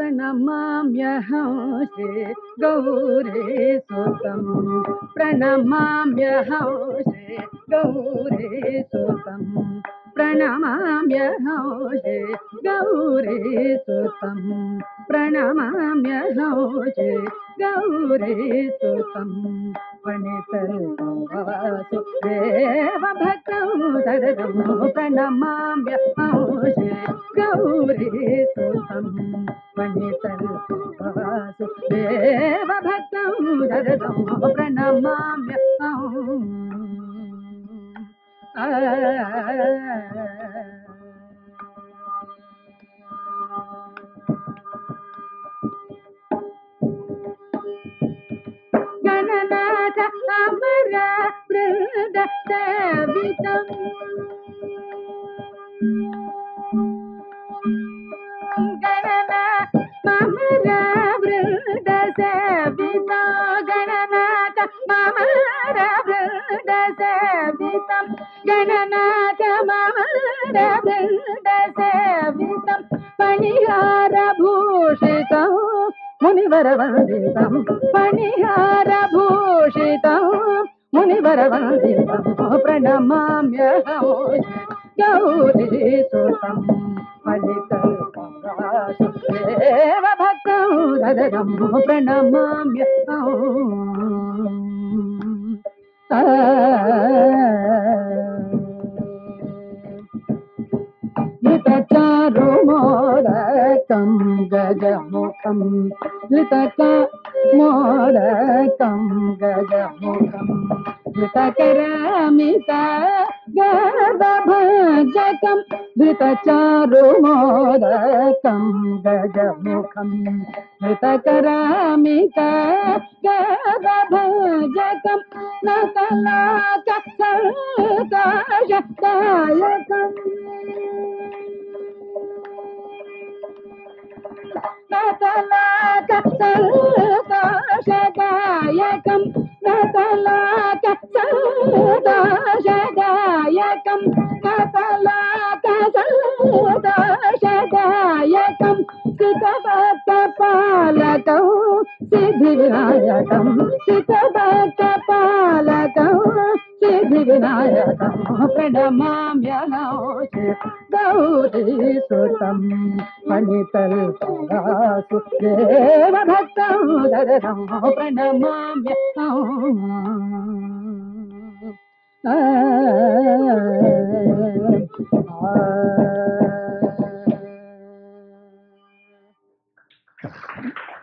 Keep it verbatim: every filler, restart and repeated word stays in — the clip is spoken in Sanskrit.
प्रणमाम्यहं श्री गौरी सुतं प्रणमाम्यहं श्री गौरी सुतं प्रणमाम्यहं श्री गौरी सुतं प्रणमाम्यहं श्री गौरी सुतं पणितल्पवासु देवभक्तं सदतं प्रणमाम्यहं श्री गौरी सुतं पणितल्पवासु देवभक्तं सदतं प्रणमाम्यहं गणनाथ अमर वृंद सेवितं गणनाथ अमर वृंद सेवितं गणनाथ अमर वृंद सेवितं गणनाथ अमर वृंद सेवितं पणिहार भूषितं मुनिवरवन्दितं पणिहारभूषितं मुनिवरवन्दितं प्रणमाम्यहं गौरीसुतं पणितल्पवासु देवभक्तं सदतं प्रणमाम्यहं चारुमोदकं गजमुखं ललितकमोदकं गजमुखं ललितकरामित गर्भभञ्जकं ललितचारुमोदकं गजमुखं ललितकरामित गर्भभञ्जकं नतलाकसङ्काशदायकम् नतलाकसङ्काशदायकं नतलाकसङ्काशदायकं नतलाकसङ्काशदायकं सितभक्तपालकं सिद्धिविनायकं सितभक्तपालकं सिद्धिविनायकं प्रणमाम्यहं श्री गौरीसुतं पणितल्पवासु देवभक्तं सदतं प्रणमाम्यहम्।